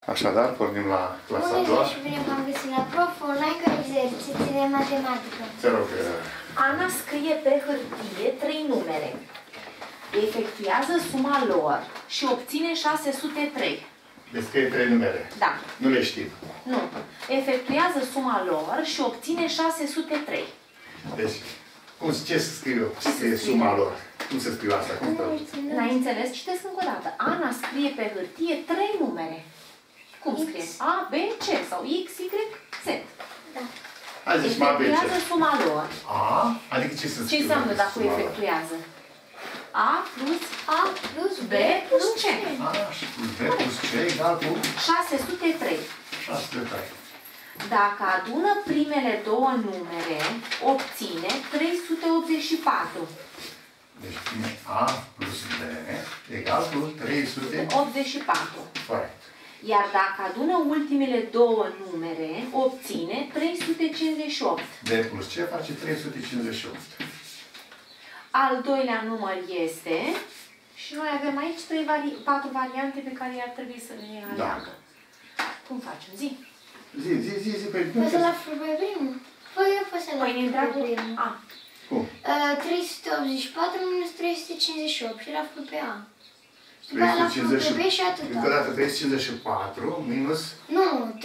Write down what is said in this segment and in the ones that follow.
Așadar, pornim la clasa a doua. Bună și bine v-am găsit la prof online cu exerciții de matematică. Te rog. Ana scrie pe hârtie 3 numere. Efectuează suma lor și obține 603. Descrie 3 numere. Da. Nu le știm. Nu. Efectuează suma lor și obține 603. Deci, ce să scriu? Ce scrie suma lor? Cum să scriu asta? Cum N-ai înțeles? Citesc încă o dată. Ana scrie pe hârtie 3 numere. Cum scrie? A, B, C sau X, Y, Z. Da. Hai zici mai Efectuează suma lor. A? Adică ce să scriu? Ce înseamnă dacă o efectuează? A plus B plus C. A, și plus B plus C egal cu 603. 603. Dacă adună primele două numere, obține 384. Deci A plus B egal cu 384. Corect. Iar dacă adună ultimele două numere, obține 358. B plus C face 358. Al doilea număr este, și noi avem aici 4 variante pe care ar trebui să le aleagă. Cum facem? Zi. Zi, pe Poți să-l aflu pe primul? Păi eu pot să-l aflu pe primul. A. Cum? 384 minus 358 și l-aflu pe A. După aia l-aflu pe B și atâta. Încă o dată 354 minus... Nu,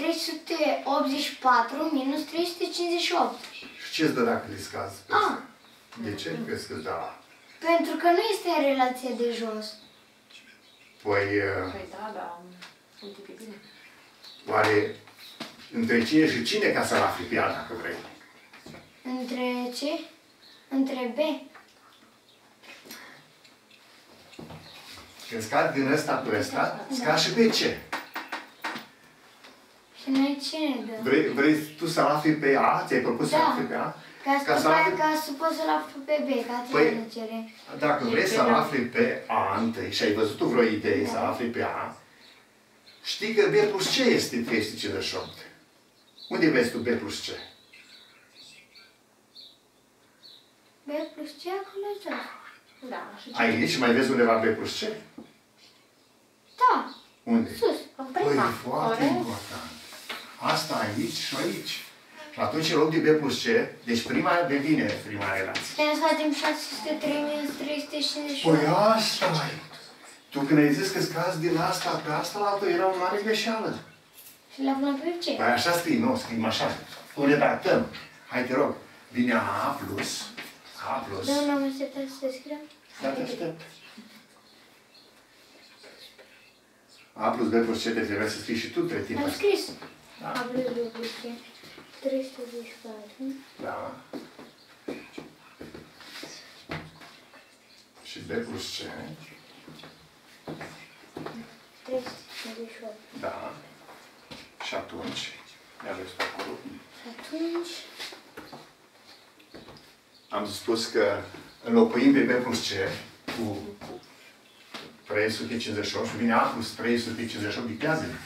384 minus 358. Și ce-ți dă dacă le scazi? A. De ce crezi că-ți dă A? Pentru că nu este în relație de jos. Păi... Păi da, uite pe bine. Oare între cine și cine ca să-l afli pe A, dacă vrei? Între ce? Între B. Când scad din ăsta pe ăsta, scad și pe ce? Și noi ce ne dă? Vrei tu să-l afli pe A? Ți-ai propus să-l afli pe A? Ca să poți să-l aflu pe B, ca Păi, nu cere. dacă vrei să-l afli pe A întâi și ai văzut tu vreo idee să-l afli pe A, știi că B plus C este 358. Unde vezi tu B plus C? B plus C acolo jos. Da, și ce? Aici mai vezi undeva B plus C? Da, Unde? sus. În Păi, prima. foarte Corect? important. Asta aici și aici. Și atunci, în loc de B plus C, deci prima devine prima relație. Putem să facem 603 minus 358. Păi asta e. Tu când ai zis că scazi din asta pe asta la altă, era o mare greșeală. Și l-am luat pe C. Păi așa scrii, nu, scriem așa. O redactăm. Hai, te rog. Vine A plus. A plus. Da, n-am așteptat să scriem. Da, te aștept. A plus B plus C te trebuie să scrii și tu între timp. Am scris. Da. A plus B plus C. 324. Da. Și B plus C. 328. Da. Și atunci, ia vezi pe acolo. Și atunci... Am spus că înlocuim pe B plus C cu 358 și vine A plus 358, dictează-le.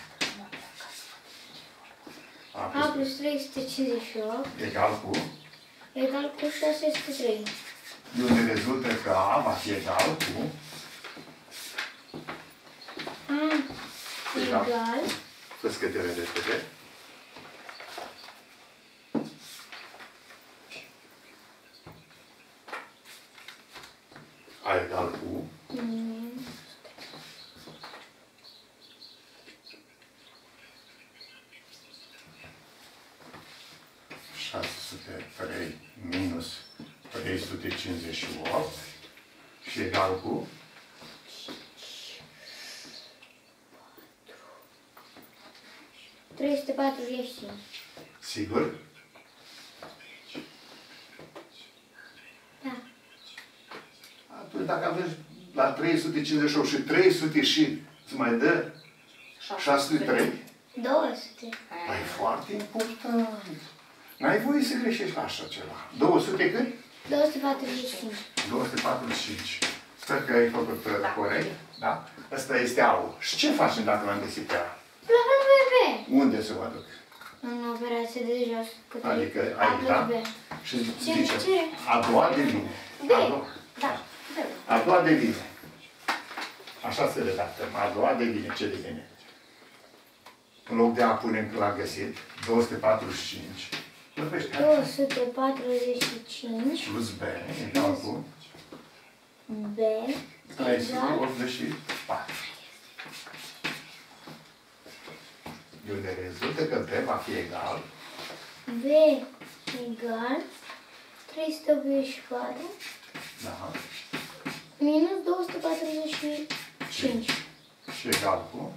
A plus 358 egal cu, egal cu 603. de unde rezultă că A va fi egal cu, A egal să scădere repede, A egal cu, minus 603 minus 358 și egal cu 345. sigur? Da. Atunci dacă aveți la 358 și 300 și îți mai dă 603, 200. e foarte important. N-ai voie să greșești la așa ceva. 200 cât? 245. 245. Sper că ai făcut corect. Da? Ăsta este A-ul. Și ce facem dacă l-am găsit pe A? L-am pe B. Unde să o aduc? În operație de jos. Adică A aici, plus da? B. Și Ce? zice, a doua devine. B. Da. A doua devine. Așa se redactă. A doua devine. Ce devine? în loc de A punem că l-am găsit, 245. 245 plus B egal cu B egal 384. De unde rezultă că B va fi egal B egal 384 da, minus 245. și egal cu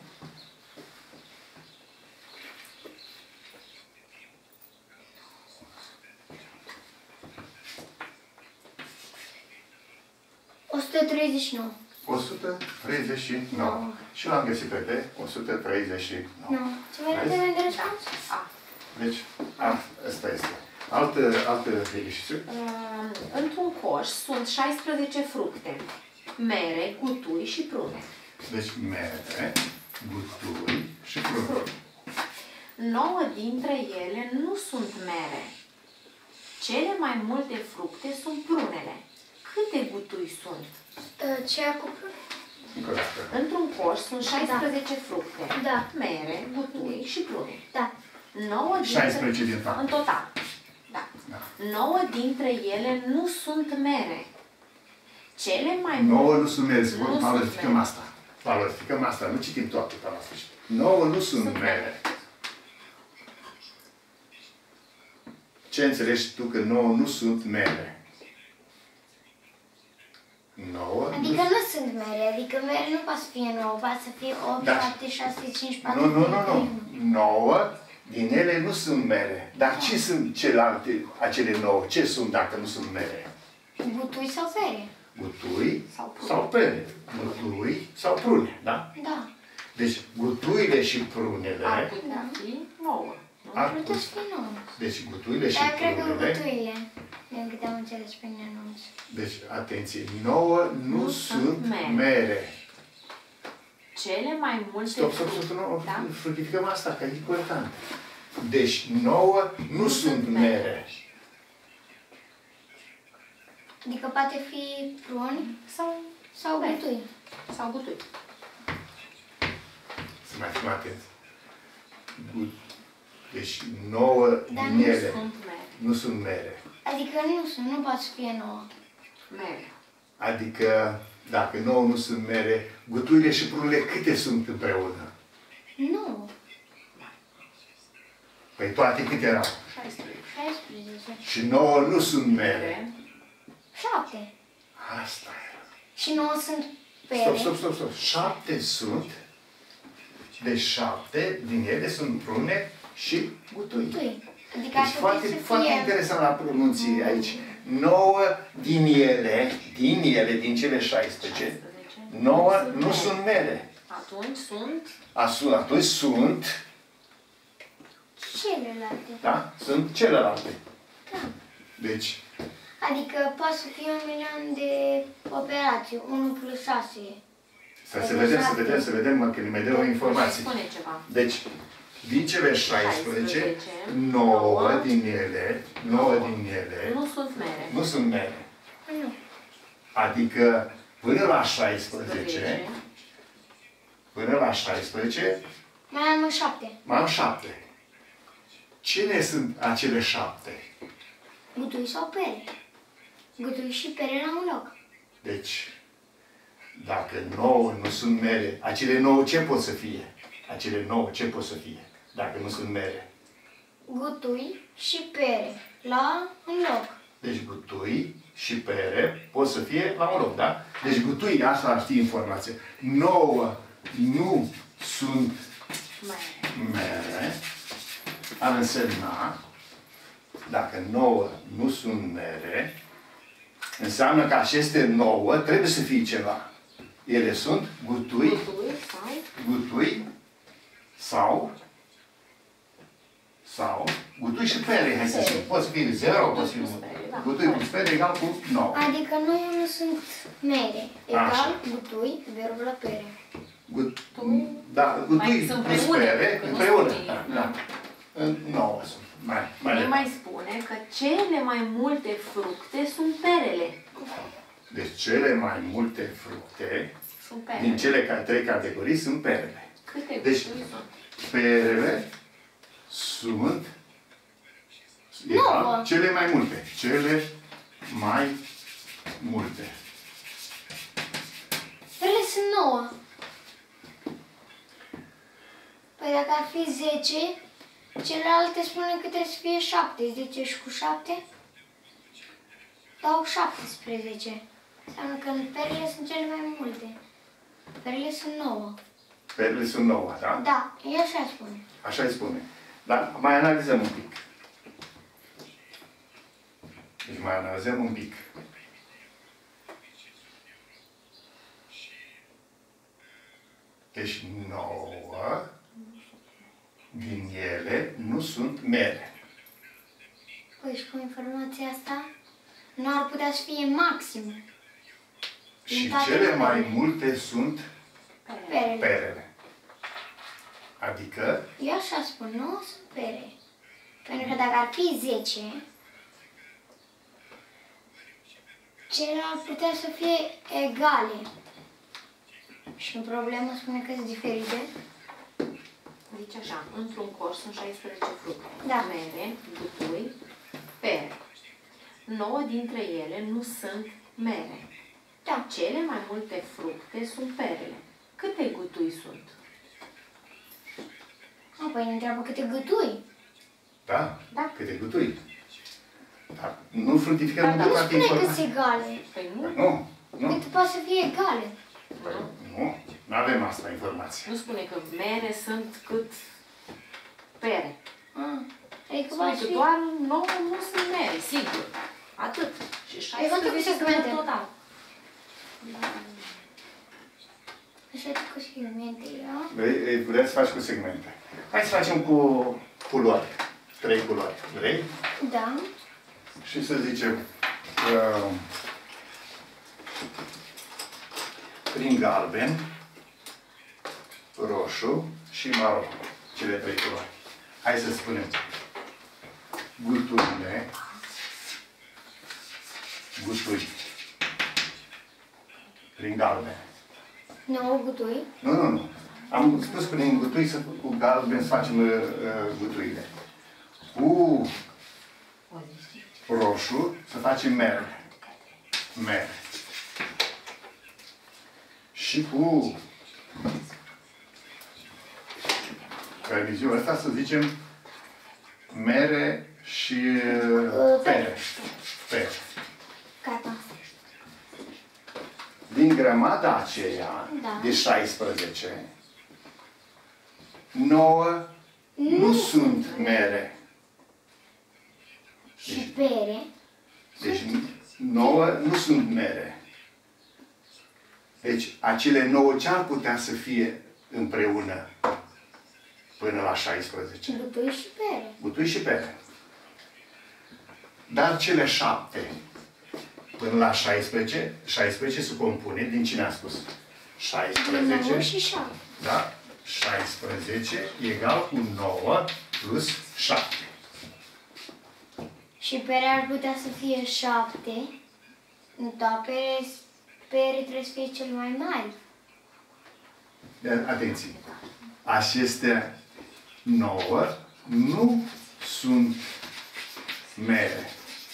139. 139. Și l-am găsit pe B, 139. Nu. Ce mai repede de răspuns? Deci, asta este. Altă exercițiu. Într-un coș sunt 16 fructe. Mere, gutui și prune. Deci, mere, gutui și prune. 9 dintre ele nu sunt mere. Cele mai multe fructe sunt prunele. Câte gutui sunt? Ce cu prune? Încă o dată. Într-un coș sunt 16 fructe. Da. Mere, gutui și prune. Da. 9 dintre... 16 din fapt. În total. Da. 9 dintre ele nu sunt mere. Cele mai 9 nu sunt mere. Nu sunt Valorificăm mere. asta. Valorificăm asta. Nu citim toate pe la sfârșit. 9 nu sunt mere. Ce înțelegi tu că 9 nu sunt mere? 9 Adică nu sunt mere, adică mere nu poate să fie 9, poate să fie 8, Da. 7, 6, 5, 4, Nu. 9 din ele nu sunt mere. Dar ce sunt celelalte, acele 9? Ce sunt dacă nu sunt mere? Gutui sau pere? Gutui Sau prune. sau pere. Gutui sau prune, da? Da. Deci gutuile și prunele, ar putea fi 9. ar Putea putea. să fie 9. Deci gutuile și Dar cred că prunele, gutuile, din câte am înțeles pe neanunț. deci atenție, 9 nu sunt mere. Cele mai multe Stop, nu, fructificăm asta, că e important. Deci 9 nu sunt mere. Adică poate fi pruni sau mere. gutui. Sau gutui. Să mai fim atenți. Deci 9 Dar din nu ele Sunt mere. nu sunt mere. Adică nu poate să fie 9. Mere. Adică, dacă 9 nu sunt mere, gutuile și prunele câte sunt împreună? Nu. Păi toate câte erau? 16. 16. Și 9 nu sunt mere. 7. Asta era. Și 9 sunt pere. Stop. 7 sunt. Deci 7 din ele sunt prune și gutui. Gutui. Adică Deci ar foarte, trebui să foarte fie... interesant la pronunție aici. 9 din ele, din cele 16, 9 nu sunt mere. Atunci sunt Atunci sunt, Celelalte. da? Sunt celelalte. Da. Deci, Adică poate să fie 1 milion de operații. 1 plus 6. să vedem, că ne mai dă o informație. spune ceva. Deci, din cele 16, 9 din ele, Nu sunt mere. nu sunt mere. Nu. Adică, până la 16, Mai am 7. mai am 7. Cine sunt acele 7? Gutui sau pere. Gutui și pere la un loc. Deci, dacă 9 nu sunt mere, acele 9 ce pot să fie? Dacă nu sunt mere? Gutui și pere la un loc. Deci gutui și pere pot să fie la un loc, da? Deci gutui, asta ar fi informație. 9 nu sunt mere, ar însemna, dacă 9 nu sunt mere, înseamnă că aceste 9 trebuie să fie ceva. Ele sunt gutui sau gutui și pere, hai să zicem. Poți fi 0, poți fi 1. Gutui plus pere egal cu 9. Adică noi nu sunt mere. Egal Așa. gutui, verbul la pere. Da, gutui sunt plus împreună, pere, că nu împreună. spune. Da. 9 sunt. Ne mai spune că cele mai multe fructe sunt perele. Deci cele mai multe fructe Sunt perele. din cele 3 categorii sunt perele. Câte Deci, gutui sunt? perele sunt cele mai multe. Cele mai multe. Perele sunt 9. Păi dacă ar fi 10, celelalte spune că trebuie să fie 7. 10 și cu 7 dau 17. Înseamnă că perele sunt cele mai multe. Perele sunt 9. Perele sunt 9, da? Da, e așa spune. Așa îi spune. Dar mai analizăm un pic. Deci mai analizăm un pic. Deci 9 din ele nu sunt mere. Păi și cu informația asta nu ar putea să fie maxim. Și cele mai multe sunt Perele. perele. Adică? Eu așa spun, 9 sunt pere. Pentru că dacă ar fi 10, cele ar putea să fie egale. Și în problemă spune că sunt diferite. Zice așa, într-un corp sunt 16 fructe. Da. Mere, gutui, pere. 9 dintre ele nu sunt mere. Da. Cele mai multe fructe sunt perele. Câte gutui sunt? Păi ne întreabă câte gâtui. Da? Da. Câte gutui. Dar nu fruntifică Da, nu da. dă Nu toate spune că informații. sunt egale. Păi nu. Nu. Nu. Câte poate să fie egale. Păi, nu. Nu avem asta informație. Nu spune că mere sunt cât pere. Adică Spune poate că fi... doar 9 nu sunt mere, sigur. Atât. Și Ai văzut 16 câte sunt segmente? total. Așa cu segmente, da? Vrei să faci cu segmente. Hai să facem cu culori. 3 culori. Vrei? Da. Și să zicem prin galben, roșu și maro. Cele 3 culori. Hai să spunem guturile, gutui, prin galben. 9 gutui. Nu. Am spus prin gutui, cu galben să facem gutuile. Cu roșu să facem mere. Mere. Și cu reviziunea asta să zicem mere și pere. Pere. Gata. Din grămada aceea Da. de 16, 9 nu sunt mere. Și pere. Deci 9 nu sunt mere. Deci acele 9 ce ar putea să fie împreună până la 16? Gutui și pere. Gutui și pere. Dar cele 7 până la 16, 16 se compune din cine a spus? 16. 9 și 7. Da? 16 egal cu 9 plus 7. Și pere ar putea să fie 7. Da, pere trebuie să fie cel mai mare. Atenție! Acestea 9 nu sunt mere.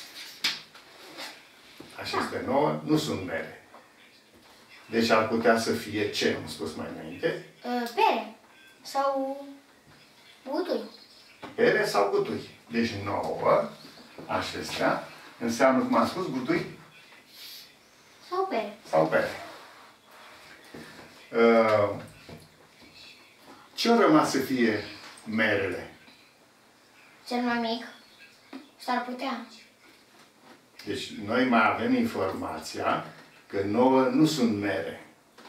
Acestea 9 nu sunt mere. Deci ar putea să fie ce am spus mai înainte? Pere. Sau gutui. Pere sau gutui. Deci 9, acestea, înseamnă, cum am spus, gutui Sau pere. sau pere. Ce au rămas să fie merele? Cel mai mic. S-ar putea. Deci noi mai avem informația că 9 nu sunt mere.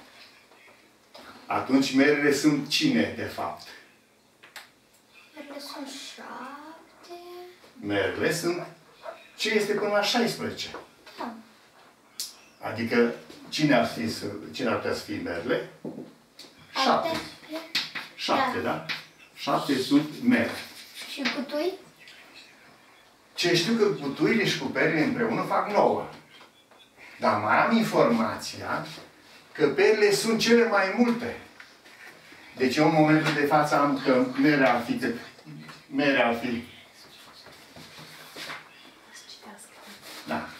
Atunci merele sunt cine, de fapt? Perele sunt 7. Merele sunt ce este până la 16. Da. Adică cine ar putea să fie merele? 7. 7, da? 7 sunt mere. Și gutui? Ce știu că gutuile și cu perele împreună fac 9. Dar mai am informația că perele sunt cele mai multe. Deci eu în momentul de față am că mere ar fi cât? Mere ar fi... Da.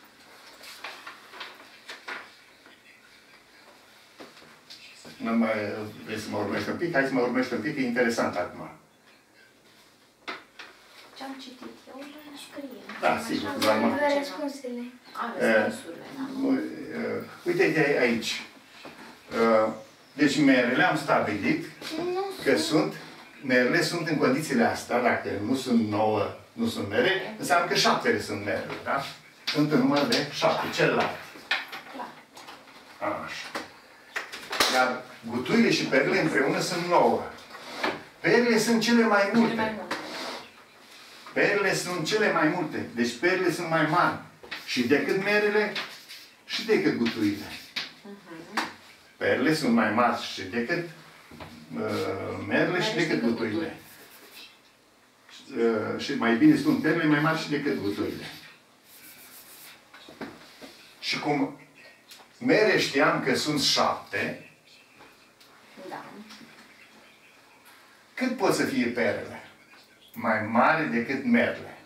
Nu mai vrei să mă urmești un pic? Hai să mă urmești un pic, e interesant acum. Ce-am citit eu, nu scrie. Da, sigur. Am răspunsurile. Am răspunsurile, da. Uite aici. Deci merele am stabilit că merele sunt în condițiile astea, dacă nu sunt 9, nu sunt mere, înseamnă că 7 sunt merele, da? Sunt în număr de 7, celălalt. Așa. Iar gutuile și perele împreună sunt 9. Perele sunt cele mai multe. Perele sunt cele mai multe. Deci perele sunt mai mari. Și decât merele și decât gutuile. Perele sunt mai mari și decât merele și decât gutuile. Și mai bine sunt perele mai mari și decât gutuile. Și cum mere știam că sunt 7, da. Cât pot să fie perele? Mai mare decât merele.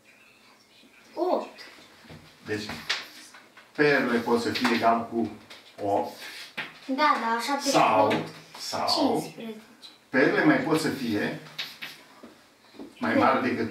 8. Deci, perele pot să fie egal cu 8. Da, da, 7 Sau 15. perele mai pot să fie mai mari decât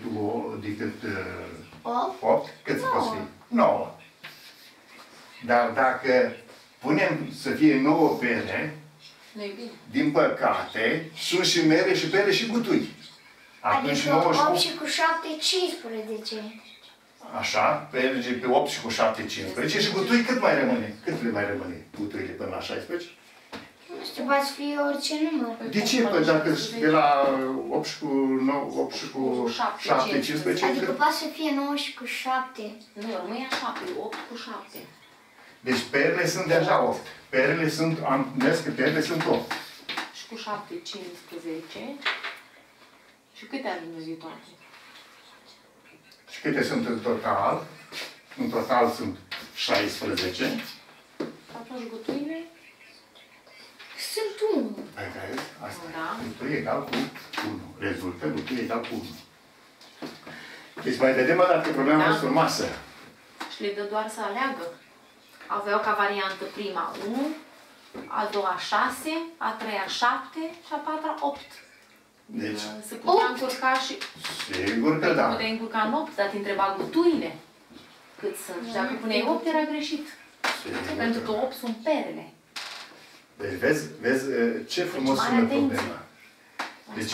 8. Cât pot să fie? 9. Dar dacă punem să fie 9 pere, din păcate, sunt și mere și pere și gutui. Adică 8 și cu 7, 15. Așa, merge pe 8 și cu 7, 15. Și gutui cât mai rămâne? Cât le mai rămâne gutuile până la 16? Nu știu, poate fi orice număr. De ce? Păi dacă de la 8 și cu 9, 8 și cu 7, 15... Adică poate să fie 9 și cu 7. Nu, rămâne așa, 8 cu 7. Deci perele sunt deja 8. Perele sunt, am mers că perele sunt 8. Și cu 7, 15. Și câte ar veni toate? Și câte sunt în total? În total sunt 16. Atunci gutuile? Sunt 1. Păi vezi? Asta. Da. Gutui egal cu 1. Rezultă gutui egal cu 1. Deci mai vedem o dată problema noastră masă. Și le dă doar să aleagă. Aveau ca variantă prima 1, a doua 6, a treia 7 și a patra 8. Deci, se putea încurca și... Sigur că da. Se putea încurca în 8, dar te întreba gutuile cât sunt. Și dacă puneai 8 era greșit. Pentru că 8 sunt perele. Deci vezi ce frumos sună problema. Deci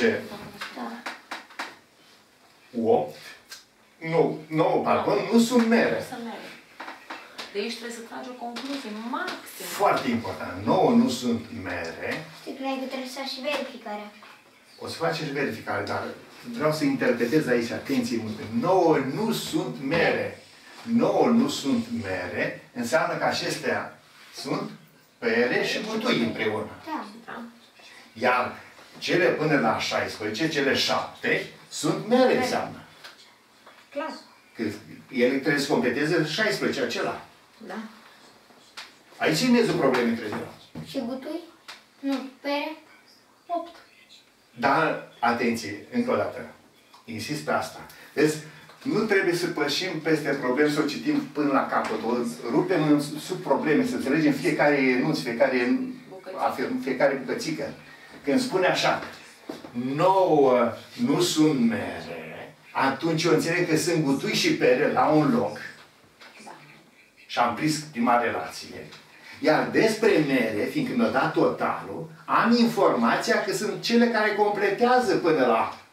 8, 9, pardon, nu sunt mere. De aici trebuie să tragi o concluzie maximă. Foarte important. 9 nu sunt mere. Știi că trebuie să faci și verificarea. O să faci și verificare, dar vreau să interpretez aici, atenție multă. 9 nu sunt mere. 9 nu sunt mere, înseamnă că acestea sunt pere și gutui împreună. Da. Iar cele până la 16, cele 7, sunt mere înseamnă. Clar. Că ele trebuie să completeze 16 acela. Da. Aici e mezul problemei, cred eu. Și gutui? Nu, pere? 8. Dar, atenție, încă o dată. Insist pe asta. Vezi, nu trebuie să pășim peste probleme, să o citim până la capăt. O rupem în sub probleme, să înțelegem fiecare enunț, fiecare bucățică. Când spune așa, 9 nu sunt mere, atunci eu înțeleg că sunt gutui și pere la un loc. Și am prins prima relație. Iar despre mere, fiindcă mi-a dat totalul, am informația că sunt cele care completează până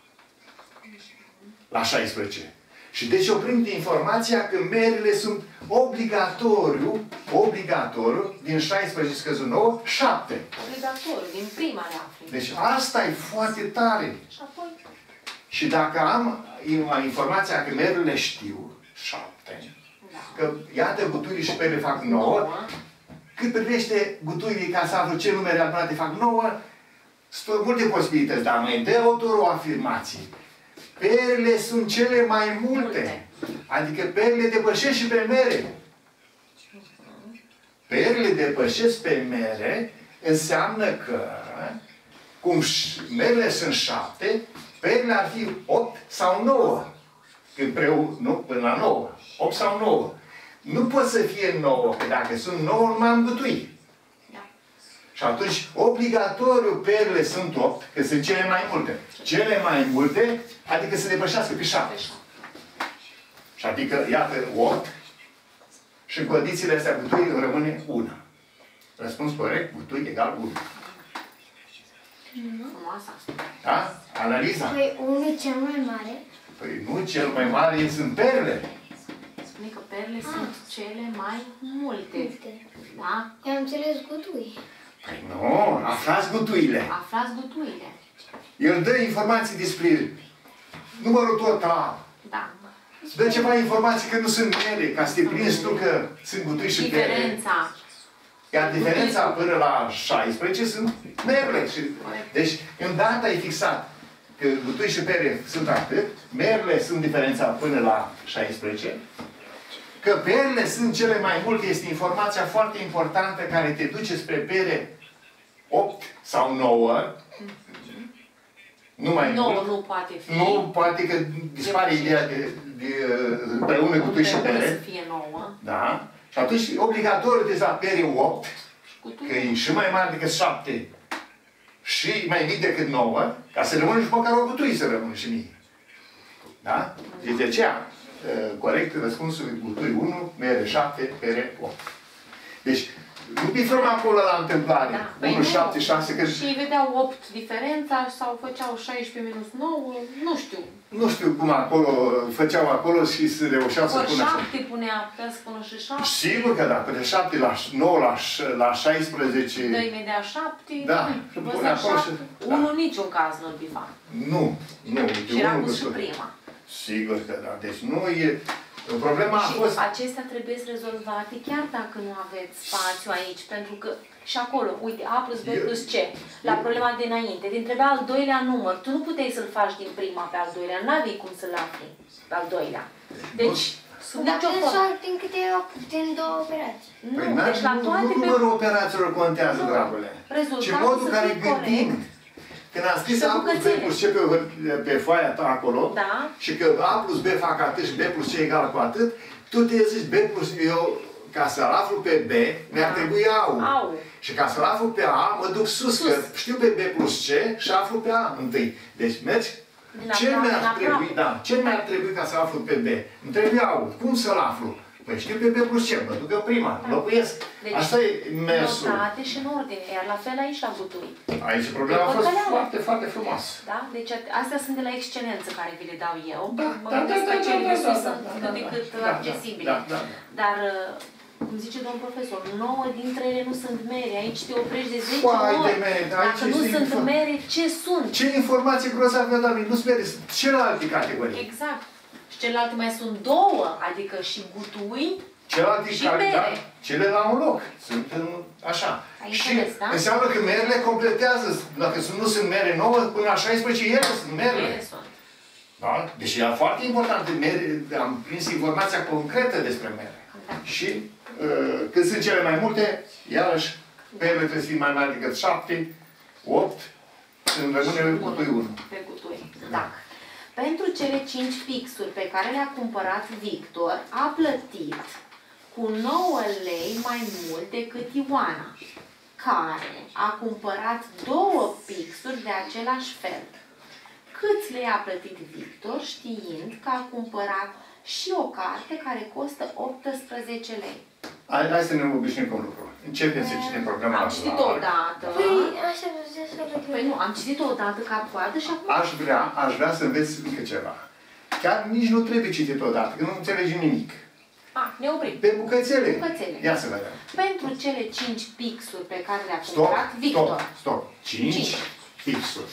la 16. Și deci eu prind informația că merele sunt obligatoriu, din 16 scăzut 9, 7. Obligatoriu, din prima le afli. Deci asta e foarte tare. Și apoi? Și dacă am informația că merele știu, 7, că iată gutuile și perele fac 9, cât privește gutuile ca să aflu ce numere adunate fac 9, sunt multe posibilități, dar mai dă autorul o afirmație. Perele sunt cele mai multe. Adică perele depășesc și pe mere. Perele depășesc pe mere înseamnă că cum merele sunt 7, perele ar fi 8 sau 9. Împreună, nu? Până la 9. 8 sau 9. Nu pot să fie 9, că dacă sunt 9, nu m-am gătuit. Da. Și atunci, obligatoriu, perele sunt 8, că sunt cele mai multe. Cele mai multe, adică să depășească pe 7. Și adică, iată, 8, și în condițiile astea, gutui rămâne 1. Răspuns corect, gutui egal 1. Frumoasă asta. Da? Analiza. Păi unul cel mai mare. Păi nu, cel mai mare sunt perele. Spune că perele sunt cele mai multe. Da? Eu am înțeles gutui. Păi nu, aflați gutuile. Aflați gutuile. El dă informații despre numărul total. Da. Îți dă ceva informații că nu sunt mele, ca să te prinzi tu că sunt gutui și pere. Diferența. Iar diferența până la 16 sunt merele. Deci, îndată ai fixat că gutui și pere sunt atât, merele sunt diferența până la 16, că perele sunt cele mai multe, este informația foarte importantă care te duce spre pere 8 sau 9, nu mai 9 mult. nu poate fi. Nu, poate că dispare ideea de împreună gutui și Împreună pere. să fie 9. Da? Și atunci, obligatoriu de la pere 8, că e și mai mare decât 7 și mai mic decât 9, ca să rămână și măcar o gutui să rămână și mie. Da? Deci de aceea, corect, răspunsul gutui 1, mere 7, pere 8. Deci, nu bifăm acolo la întâmplare. Da. 1, 7, 6, că... Și vedeau 8 diferența sau făceau 16 minus 9, nu știu. Nu știu cum acolo, făceau acolo și se reușeau să Ori pună 7 punea, putea să pună și 7. Sigur că da, pe de 7 la 9 la 16... Dă imediat 7. Da, și pune acolo și... Da. Unul niciun caz nu-l bifa. Nu, nu. Și era pus și prima. Sigur că da. Deci nu e... Problema a Și fost... acestea trebuie rezolvate chiar dacă nu aveți spațiu aici, pentru că și acolo, uite, A plus B plus C, la problema de înainte, te întreba al doilea număr, tu nu puteai să-l faci din prima pe al doilea, n-aveai cum să-l afli pe al doilea. Deci, sub Dar nicio când formă. sau din câte din două operații. Păi Nu, deci la toate nu numărul operațiilor contează, Nu. dragule. Rezultatul ci modul să care fie gândim. corect. Când am scris Și A plus B bucățele. plus C pe foaia ta acolo, Da. și că A plus B fac atât și B plus C egal cu atât, tu te zici B plus eu, ca să-l aflu pe B, mi-ar trebui A-ul. Au. Și ca să-l aflu pe A, mă duc sus, că știu pe B plus C și aflu pe A întâi. Deci mergi. Din Ce aproape, mi-ar din trebui, aproape. da, ce mi-ar trebui ca să aflu pe B? Îmi trebuie A-ul. Cum să-l aflu? Păi știu pe B plus C, mă duc eu prima, locuiesc. Deci, asta e mersul. notate și în ordine, iar la fel aici la gutui. Aici problema a fost foarte, foarte frumoasă. Da? Deci astea sunt de la excelență care vi le dau eu. Da, Mă da, gândesc da, că da, cele da, de da, sus da, sunt da, cât da, de cât da, accesibile. da, da. Dar, cum zice domnul profesor, 9 dintre ele nu sunt mere. Aici te oprești de 10 Foai de ori. mere, Dacă aici nu este sunt mere, ce sunt? Ce informație grozavă mi-a dat, nu-ți vede, celelalte categorii. Exact. Și celelalte mai sunt două, adică și gutui. Celelalte Și care, mere. da, cele la un loc. Sunt așa. Ai Și înțeles, da? înseamnă că merele completează. Dacă nu sunt mere 9, până la 16, ele sunt merele. Ele sunt. Da? Deci e foarte important. Am prins informația concretă despre mere. Da. Și când sunt cele mai multe, iarăși, merele trebuie să fie mai mari decât 7, 8, îmi rămâne gutui 1. Pe gutui. Da. Pentru cele 5 pixuri pe care le-a cumpărat Victor, a plătit cu 9 lei mai mult decât Ioana, care a cumpărat 2 pixuri de același fel. Câți lei a plătit Victor știind că a cumpărat și o carte care costă 18 lei? Hai să ne obișnuim cu un lucru. Începem să citim problema. Am citit-o odată. Păi, așa vreau să văd. Păi nu, am citit-o odată cap-coadă și acum... Aș vrea să înveți încă ceva. Chiar nici nu trebuie citit odată, că nu înțelegi nimic. Ne oprim. Pe bucățele. Bucățele. Ia să vedem. Pentru cele 5 pixuri pe care le-a cumpărat Victor. Stop. 5 pixuri.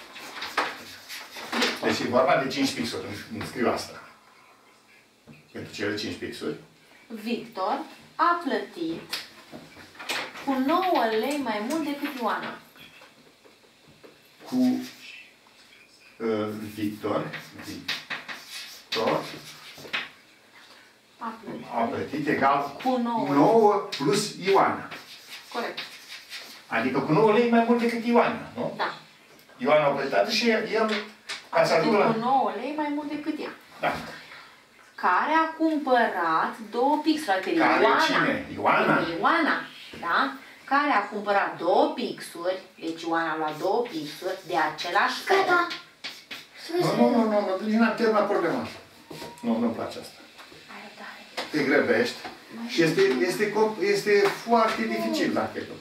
Deci e vorba de 5 pixuri. Îmi scriu asta. Pentru cele 5 pixuri. Victor a plătit cu 9 lei mai mult decât Ioana. Cu Victor a plătit egal cu 9. 9 plus Ioana. Corect. Adică cu 9 lei mai mult decât Ioana, nu? Da. Ioana a plătit și el, ca să ajungă la... cu 9 lei mai mult decât ea. Da. Care a cumpărat 2 pixuri. Care Ioana. cine? Ioana? Ioana, da? Care a cumpărat 2 pixuri, deci Ioana a luat 2 pixuri de același fel. Gata. Nu, deci n-am terminat problema. Nu-mi place asta. Te grăbești și este foarte dificil la chetul.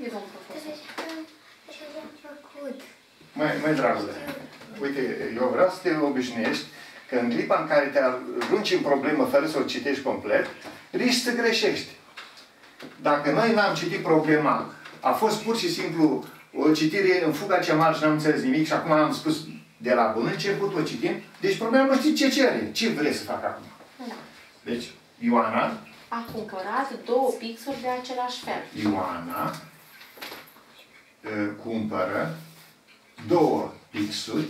Mai dragule, uite, eu vreau să te obișnuiești că în clipa în care te arunci în problemă fără să o citești complet, riști să greșești. Dacă noi n-am citit problema, a fost pur și simplu o citire în fuga cea mare și n-am înțeles nimic și acum am spus de la bun început o citim, deci problema nu știi ce cere, ce vrei să fac acum. Da. Deci, Ioana a cumpărat 2 pixuri de același fel. Ioana cumpără 2 pixuri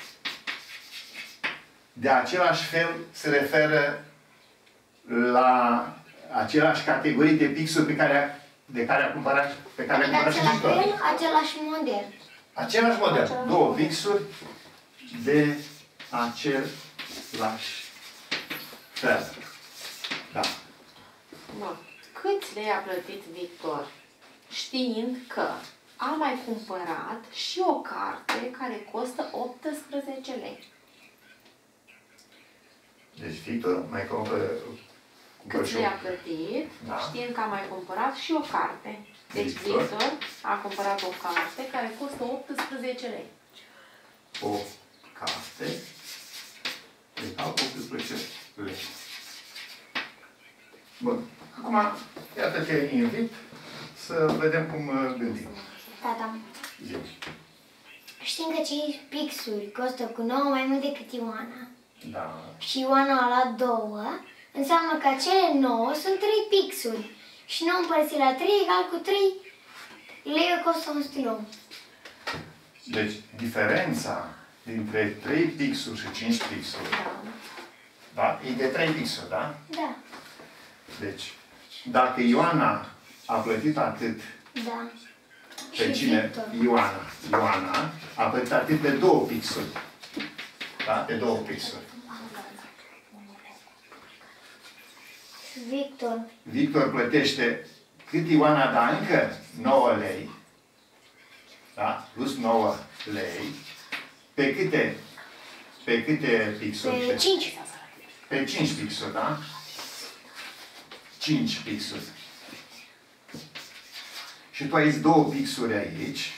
de același fel, se referă la același categorii de pixuri pe care a cumpărat, pe care le-a cumpărat și Victor. Același model. Același model. 2 pixuri de același fel. Da. Bun. Câți lei a plătit Victor, știind că a mai cumpărat și o carte care costă 18 lei? Deci Victor mai cumpără Câți lei a plătit, da, știind că a mai cumpărat și o carte. Deci Victor a cumpărat o carte care costă 18 lei. O carte de 18 lei. Bun. Acum, iată te invit să vedem cum gândim. Tata. Zi. Știm că 5 pixuri costă cu 9 mai mult decât Ioana. Da. Și Ioana a luat 2, înseamnă că cele 9 sunt 3 pixuri. Și 9 împărțit la 3 egal cu 3 lei costă 109. Deci, diferența dintre 3 pixuri și 5 pixuri, da? E de 3 pixuri, da? Da. Deci, dacă Ioana a plătit atât, Da. pe Și cine? Victor. Ioana a plătit atât pe 2 pixuri. Da? Pe 2 pixuri. Victor plătește cât Ioana, dar încă 9 lei. Da? Plus 9 lei. Pe câte pixuri? Pe 5. Pe 5 pixuri, da? 5 pixuri. Și tu ai zis 2 pixuri aici.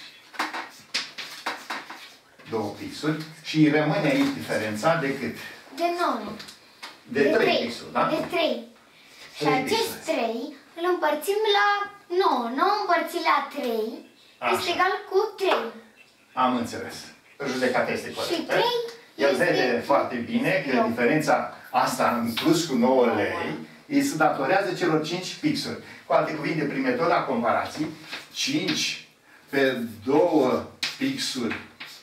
2 pixuri. Și rămâne aici diferența de cât? De 9. De 3 pixuri, da? De 3. Și 3 acest pixuri. 3 îl împărțim la 9. 9 împărțit la 3 este Așa. egal cu 3. Am înțeles. Judecata este Și corectă. 3 El este... vede foarte bine că diferența asta în plus cu 9 lei îi se datorează celor 5 pixuri. Cu alte cuvinte, prin metoda comparației, 5 pe 2 pixuri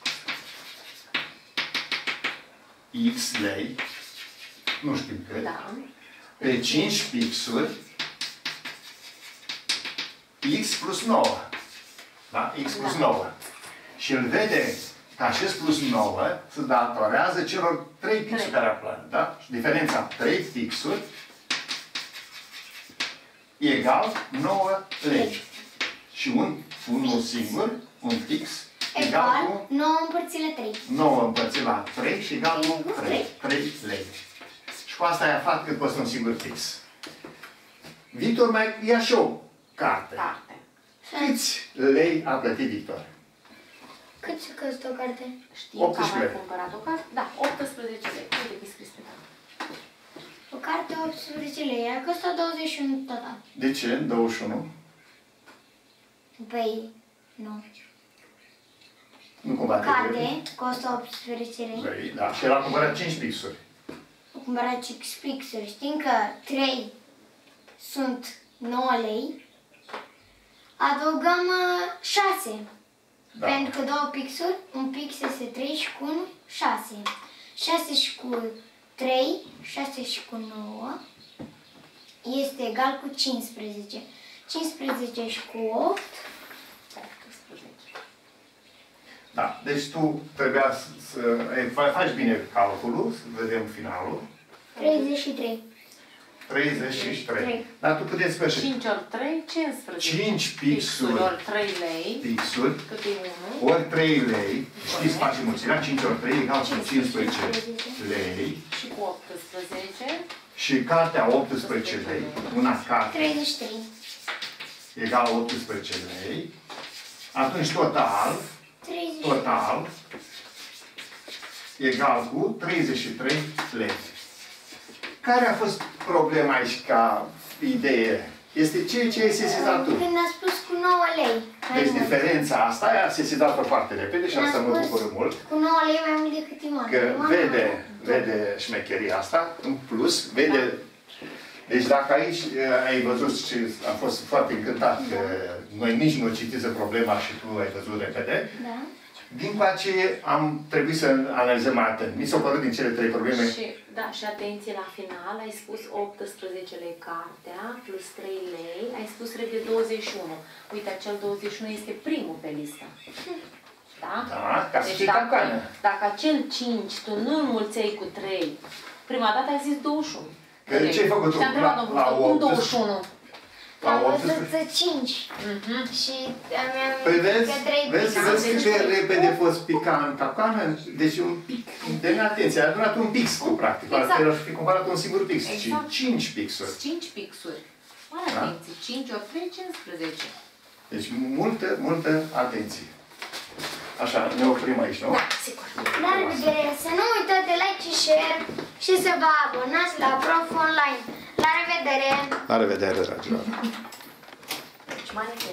X lei, nu știu cât, Da. pe 5 pixuri X plus 9. Da? X plus 9. Și îl vede că acest plus 9 se datorează celor 3 pixuri care apar. Da? Și diferența 3 pixuri egal 9 lei. Și unul singur, un pix, egal cu 9 împărțit la 3. 9 împărțit la 3 și egal cu 3. 3 lei. Și cu asta ai aflat cât costă un singur pix. Victor mai ia și o carte. Carte. Câți lei a plătit Victor? Cât se costă o carte? Știi că a 18 mai lei. cumpărat o carte? Da, 18 lei. Uite că e scris pe carte. O carte 18 lei, ea costă 21 total. De ce? 21? Păi, nu. Nu cumva te Carte costă 18 lei. vrei, da. Și el a cumpărat 5 pixuri. O cumpărat 5 pixuri. Știm că 3 sunt 9 lei. Adăugăm 6. Da. Pentru că 2 pixuri, un pix este 3 și cu 1, 6. 6 și cu 3, 6 și cu 9 este egal cu 15. 15 și cu 8, Da. Deci tu trebuia să faci bine calculul, să vedem finalul. 33. 33. Dar tu puteți să 5 ori 3, 15. 5 pixuri ori 3 lei. Pixuri. Cât e 1? Ori 3 lei. Știți, facem mulțirea. 5 ori 3 egal cu 15 lei. Și cu 18. Și cartea 18 lei. Una carte 33. egal 18 lei. Atunci total egal cu 33 lei. Care a fost problema aici ca idee? Este ceea ce ai sesizat tu. Când a spus cu 9 lei. Deci diferența asta a sesizat-o foarte repede și asta mă bucură mult. Cu 9 lei mai mult decât Ioana. Că vede șmecheria asta, în plus, vede. Deci dacă aici ai văzut și am fost foarte încântat că noi nici nu citiți problema și tu ai văzut repede. Da. Din coace am trebuit să analizăm mai atent. Mi s-au părut din cele 3 probleme. Și atenție la final, ai spus 18 lei cartea, plus 3 lei, ai spus repede 21. Uite, acel 21 este primul pe listă. Da? Da, ca să deci fie capcană. dacă acel 5 tu nu înmulțeai cu 3, prima dată ai zis 21. Că ce ai făcut tu? Te-am întrebat, cum 21? Am văzut 5. Și mi-am Păi că 3 vezi cât de repede poți pica în capcană? Deci un pic de neatenție. Ai adunat un pix tu, practic. Exact. Ar fi comparat un singur pix. Exact. Și 5 pixuri. 5 pixuri. Mare atenție. 5 ori 3, 15. Deci multă atenție. Așa, ne oprim aici, nu? Da, sigur. La revedere! Să nu uitați de like și share și să vă abonați la Prof Online. La revedere! La revedere, dragilor! Deci, mare